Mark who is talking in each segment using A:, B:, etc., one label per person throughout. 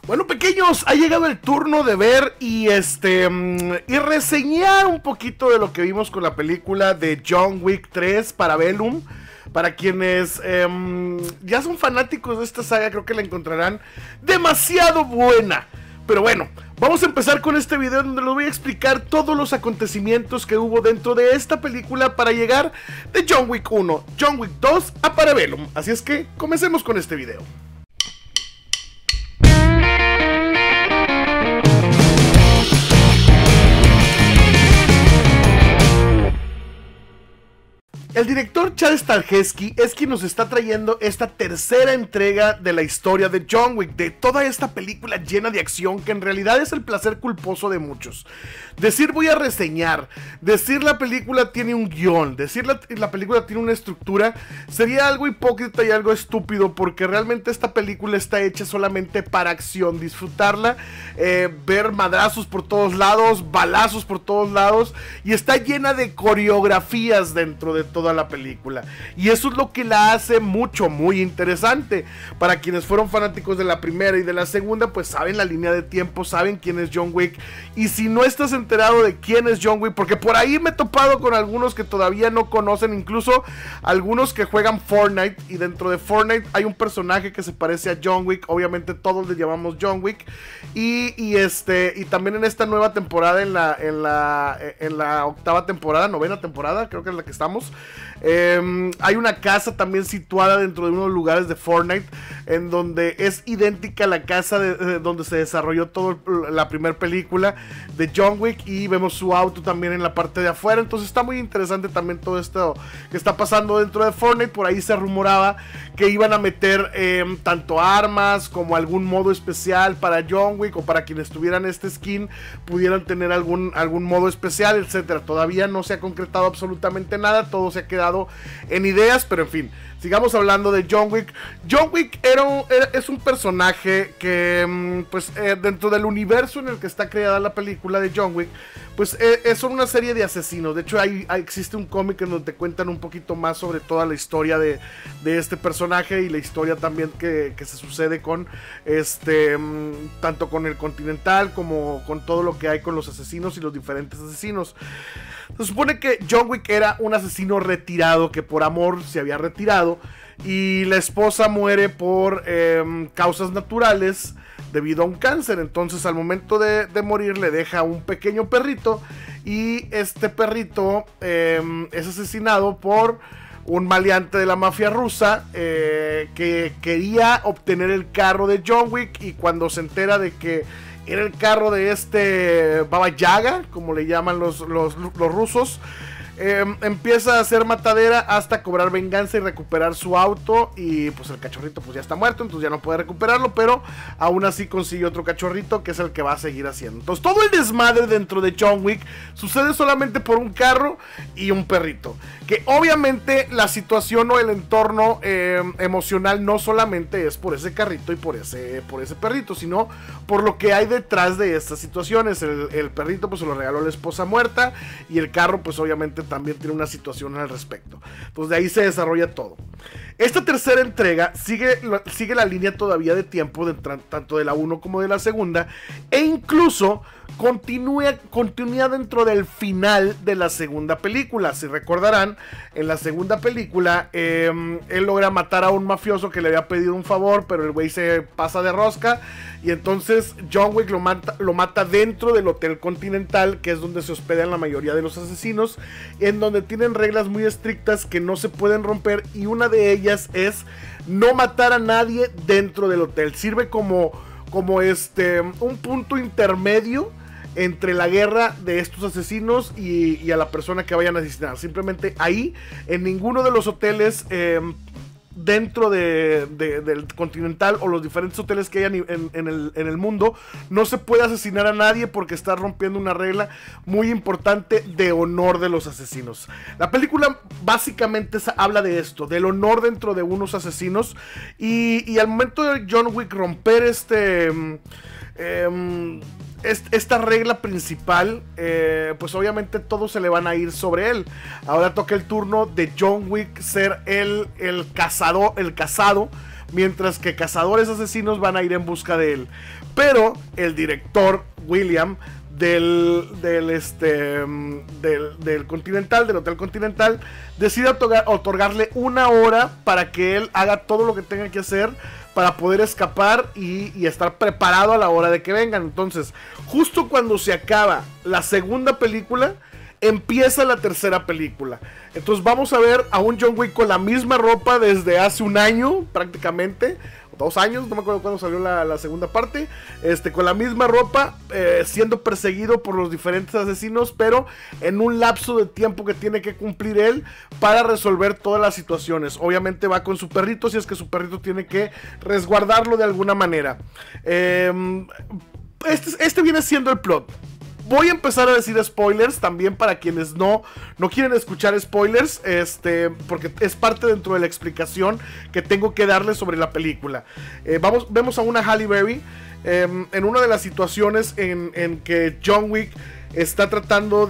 A: Bueno, pequeños, ha llegado el turno de ver y reseñar un poquito de lo que vimos con la película de John Wick 3 Parabellum. Para quienes ya son fanáticos de esta saga, creo que la encontrarán demasiado buena. Pero bueno, vamos a empezar con este video donde les voy a explicar todos los acontecimientos que hubo dentro de esta película para llegar de John Wick 1, John Wick 2 a Parabellum. Así es que comencemos con este video. El director Chad Stahelski es quien nos está trayendo esta tercera entrega de la historia de John Wick, de toda esta película llena de acción que en realidad es el placer culposo de muchos. Decir voy a reseñar, decir la película tiene un guión, decir la película tiene una estructura, sería algo hipócrita y algo estúpido, porque realmente esta película está hecha solamente para acción, disfrutarla, ver madrazos por todos lados, balazos por todos lados, y está llena de coreografías dentro de toda la película, y eso es lo que la hace muy interesante. Para quienes fueron fanáticos de la primera y de la segunda, pues saben la línea de tiempo, saben quién es John Wick, y si no estás enterado de quién es John Wick, porque por ahí me he topado con algunos que todavía no conocen, incluso algunos que juegan Fortnite, y dentro de Fortnite hay un personaje que se parece a John Wick, obviamente todos le llamamos John Wick, y también en esta nueva temporada, en la octava temporada, novena temporada, creo que es la que estamos. Hay una casa también situada dentro de uno de los lugares de Fortnite, en donde es idéntica a la casa donde se desarrolló toda la primera película de John Wick, y vemos su auto también en la parte de afuera. Entonces está muy interesante también todo esto que está pasando dentro de Fortnite. Por ahí se rumoraba que iban a meter tanto armas como algún modo especial para John Wick, o para quienes tuvieran este skin pudieran tener algún modo especial, etcétera. Todavía no se ha concretado absolutamente nada, todo se ha quedado en ideas, pero en fin, sigamos hablando de John Wick. John Wick es un personaje que, dentro del universo en el que está creada la película de John Wick, pues son una serie de asesinos. De hecho, existe un cómic en donde te cuentan un poquito más sobre toda la historia de este personaje, y la historia también que se sucede con tanto con el Continental como con todo lo que hay con los asesinos y los diferentes asesinos. Se supone que John Wick era un asesino retirado que por amor se había retirado, y la esposa muere por causas naturales debido a un cáncer. Entonces al momento de morir le deja un pequeño perrito, y este perrito es asesinado por un maleante de la mafia rusa que quería obtener el carro de John Wick, y cuando se entera de que era el carro de Baba Yaga, como le llaman los rusos, empieza a hacer matadera hasta cobrar venganza y recuperar su auto. Y pues el cachorrito pues ya está muerto, entonces ya no puede recuperarlo, pero aún así consigue otro cachorrito que es el que va a seguir haciendo. Entonces todo el desmadre dentro de John Wick sucede solamente por un carro y un perrito, que obviamente la situación o el entorno emocional no solamente es por ese carrito y por ese perrito, sino por lo que hay detrás de estas situaciones. El perrito pues se lo regaló la esposa muerta, y el carro pues obviamente también tiene una situación al respecto. Entonces de ahí se desarrolla todo. Esta tercera entrega sigue la línea todavía de tiempo tanto de la 1 como de la segunda, e incluso continúa dentro del final de la segunda película. Si recordarán, en la segunda película él logra matar a un mafioso que le había pedido un favor, pero el güey se pasa de rosca, y entonces John Wick lo mata dentro del Hotel Continental, que es donde se hospedan la mayoría de los asesinos, en donde tienen reglas muy estrictas que no se pueden romper, y una de ellas es no matar a nadie dentro del hotel. Sirve como un punto intermedio entre la guerra de estos asesinos y a la persona que vayan a asesinar. Simplemente ahí, en ninguno de los hoteles dentro del Continental, o los diferentes hoteles que hay en el mundo, no se puede asesinar a nadie, porque está rompiendo una regla muy importante de honor de los asesinos. La película básicamente habla de esto, del honor dentro de unos asesinos, y al momento de John Wick romper esta regla principal, pues obviamente todos se le van a ir sobre él. Ahora toca el turno de John Wick ser el casado mientras que cazadores asesinos van a ir en busca de él. Pero el director William del Continental, del Hotel Continental, decide otorgarle 1 hora para que él haga todo lo que tenga que hacer para poder escapar y estar preparado a la hora de que vengan. Entonces, justo cuando se acaba la segunda película, empieza la tercera película. Entonces vamos a ver a un John Wick con la misma ropa desde hace 1 año prácticamente, 2 años, no me acuerdo cuándo salió la segunda parte, con la misma ropa, siendo perseguido por los diferentes asesinos, pero en un lapso de tiempo que tiene que cumplir él para resolver todas las situaciones. Obviamente va con su perrito, si es que su perrito tiene que resguardarlo de alguna manera. Este viene siendo el plot. Voy a empezar a decir spoilers también para quienes no quieren escuchar spoilers, porque es parte dentro de la explicación que tengo que darles sobre la película. Vemos a una Halle Berry en una de las situaciones en que John Wick está tratando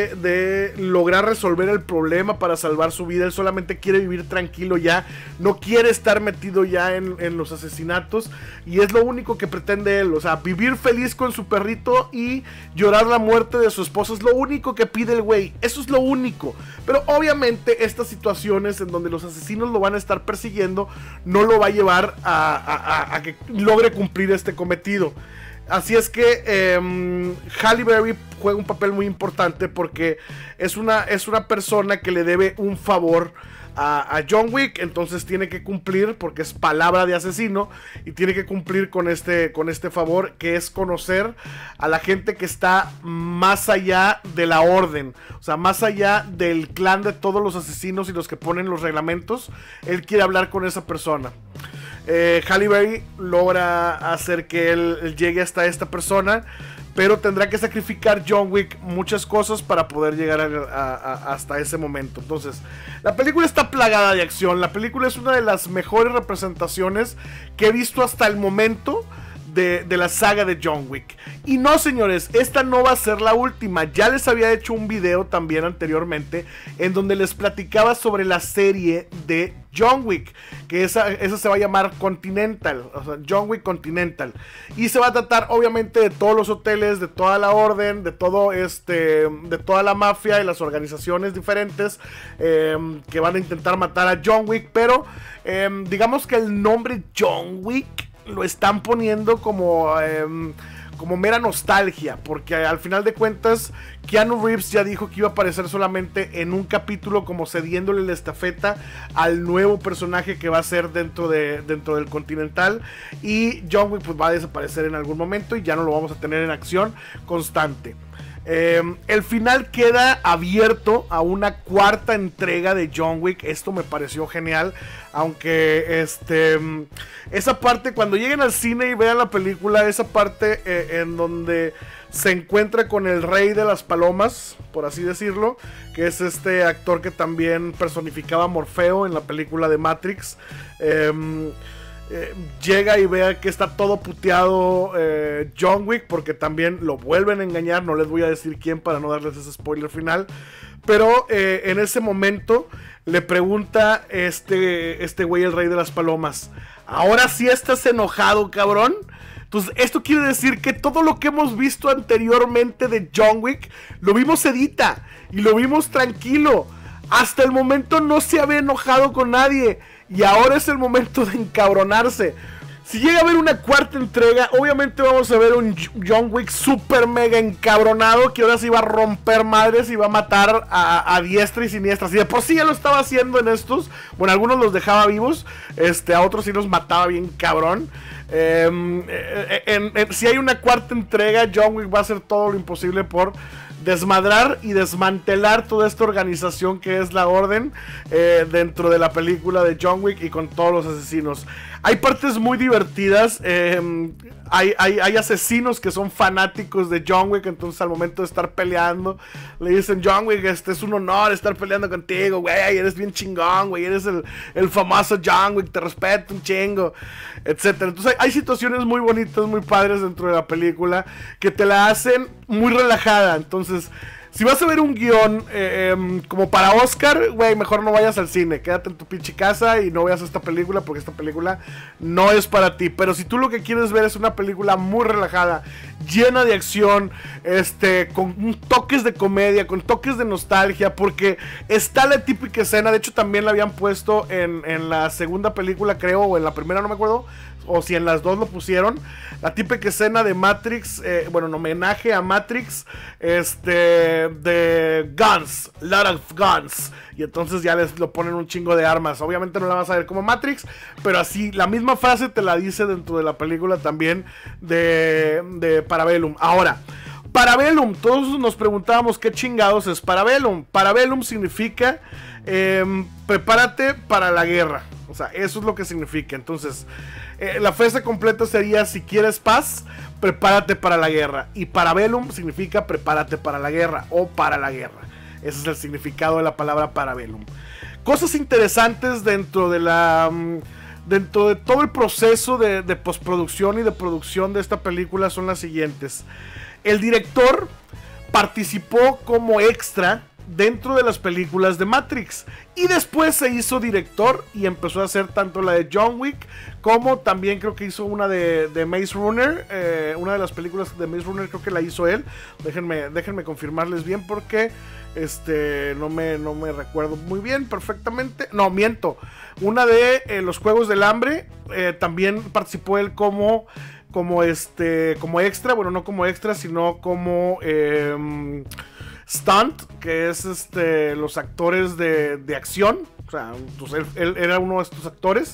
A: de lograr resolver el problema para salvar su vida. Él solamente quiere vivir tranquilo ya, no quiere estar metido ya en los asesinatos, y es lo único que pretende él, o sea, vivir feliz con su perrito y llorar la muerte de su esposa. Es lo único que pide el güey, eso es lo único. Pero obviamente estas situaciones en donde los asesinos lo van a estar persiguiendo no lo va a llevar a que logre cumplir este cometido. Así es que Halle Berry juega un papel muy importante porque es una persona que le debe un favor a John Wick. Entonces tiene que cumplir, porque es palabra de asesino, y tiene que cumplir con este favor, que es conocer a la gente que está más allá de la orden, o sea, más allá del clan de todos los asesinos y los que ponen los reglamentos. Él quiere hablar con esa persona. Halle Berry logra hacer que él llegue hasta esta persona, pero tendrá que sacrificar John Wick muchas cosas para poder llegar hasta ese momento. Entonces, la película está plagada de acción. La película es una de las mejores representaciones que he visto hasta el momento de la saga de John Wick. Y no, señores, esta no va a ser la última. Ya les había hecho un video también anteriormente en donde les platicaba sobre la serie de John Wick, que esa se va a llamar Continental, o sea, John Wick Continental, y se va a tratar obviamente de todos los hoteles, de toda la orden, de todo de toda la mafia y las organizaciones diferentes que van a intentar matar a John Wick. Pero digamos que el nombre John Wick lo están poniendo como mera nostalgia, porque al final de cuentas Keanu Reeves ya dijo que iba a aparecer solamente en un capítulo, como cediéndole la estafeta al nuevo personaje que va a ser dentro del Continental, y John Wick pues va a desaparecer en algún momento y ya no lo vamos a tener en acción constante. El final queda abierto a una cuarta entrega de John Wick. Esto me pareció genial, aunque esa parte, cuando lleguen al cine y vean la película, esa parte en donde se encuentra con el rey de las palomas, por así decirlo, que es este actor que también personificaba a Morfeo en la película de Matrix. Llega y vea que está todo puteado John Wick, porque también lo vuelven a engañar. No les voy a decir quién para no darles ese spoiler final, pero en ese momento le pregunta este güey, el rey de las palomas: ¿ahora sí estás enojado, cabrón? Entonces esto quiere decir que todo lo que hemos visto anteriormente de John Wick lo vimos sedita y lo vimos tranquilo. Hasta el momento no se había enojado con nadie, y ahora es el momento de encabronarse. Si llega a haber una cuarta entrega, obviamente vamos a ver un John Wick super mega encabronado, que ahora sí va a romper madres y va a matar a diestra y siniestra. Si de por sí ya lo estaba haciendo en estos, bueno, algunos los dejaba vivos, a otros sí los mataba bien cabrón. Si hay una cuarta entrega, John Wick va a hacer todo lo imposible por desmadrar y desmantelar toda esta organización que es la Orden dentro de la película de John Wick, y con todos los asesinos. Hay partes muy divertidas. Hay asesinos que son fanáticos de John Wick, entonces al momento de estar peleando le dicen: John Wick, es un honor estar peleando contigo, güey, eres bien chingón, güey, eres el famoso John Wick, te respeto un chingo, etcétera. Entonces hay situaciones muy bonitas, muy padres dentro de la película, que te la hacen muy relajada. Entonces Si vas a ver un guión como para Oscar, güey, mejor no vayas al cine. Quédate en tu pinche casa y no veas esta película porque esta película no es para ti. Pero si tú lo que quieres ver es una película muy relajada, llena de acción, con toques de comedia, con toques de nostalgia, porque está la típica escena, de hecho también la habían puesto en la segunda película, creo, o en la primera, no me acuerdo, o si en las dos lo pusieron, la típica escena de Matrix, bueno, en homenaje a Matrix, de guns, lot of guns, y entonces ya les lo ponen un chingo de armas. Obviamente no la vas a ver como Matrix, pero así, la misma frase te la dice dentro de la película también de Parabellum. Ahora, Parabellum, todos nos preguntábamos qué chingados es Parabellum. Parabellum significa prepárate para la guerra. O sea, eso es lo que significa. Entonces, la frase completa sería: si quieres paz, prepárate para la guerra. Y Parabellum significa prepárate para la guerra o para la guerra. Ese es el significado de la palabra Parabellum. Cosas interesantes dentro de todo el proceso de postproducción y de producción de esta película son las siguientes. El director participó como extra dentro de las películas de Matrix y después se hizo director y empezó a hacer tanto la de John Wick como también creo que hizo una de Maze Runner, una de las películas de Maze Runner creo que la hizo él. Déjenme confirmarles bien porque no me recuerdo muy bien perfectamente. No, miento. Una de los Juegos del Hambre, también participó él como extra, bueno, no como extra, sino como stunt, que es los actores de acción. O sea, pues él era uno de estos actores.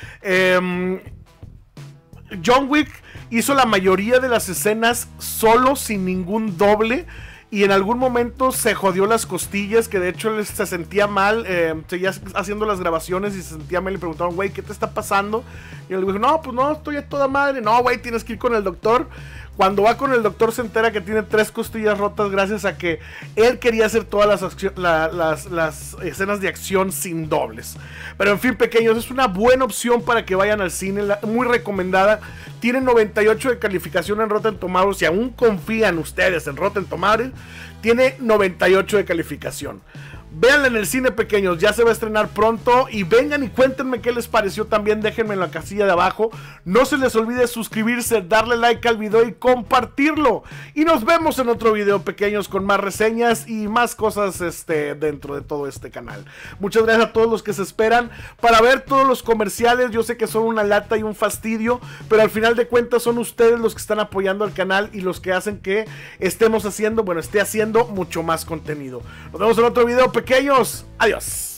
A: John Wick hizo la mayoría de las escenas solo, sin ningún doble. Y en algún momento se jodió las costillas, que de hecho él se sentía mal, seguía haciendo las grabaciones y se sentía mal y le preguntaron, güey, ¿qué te está pasando? Y él dijo, no, pues no, estoy a toda madre. No, güey, tienes que ir con el doctor. Cuando va con el doctor se entera que tiene 3 costillas rotas gracias a que él quería hacer todas las escenas de acción sin dobles. Pero en fin, pequeños, es una buena opción para que vayan al cine, muy recomendada. Tiene 98 de calificación en Rotten Tomatoes. Si aún confían ustedes en Rotten Tomatoes, tiene 98 de calificación. Véanla en el cine, pequeños, ya se va a estrenar pronto. Y vengan y cuéntenme qué les pareció también. Déjenme en la casilla de abajo. No se les olvide suscribirse, darle like al video y compartirlo. Y nos vemos en otro video, pequeños, con más reseñas y más cosas dentro de todo este canal. Muchas gracias a todos los que se esperan para ver todos los comerciales. Yo sé que son una lata y un fastidio, pero al final de cuentas son ustedes los que están apoyando al canal y los que hacen que esté haciendo mucho más contenido. Nos vemos en otro video, pequeños. Adiós.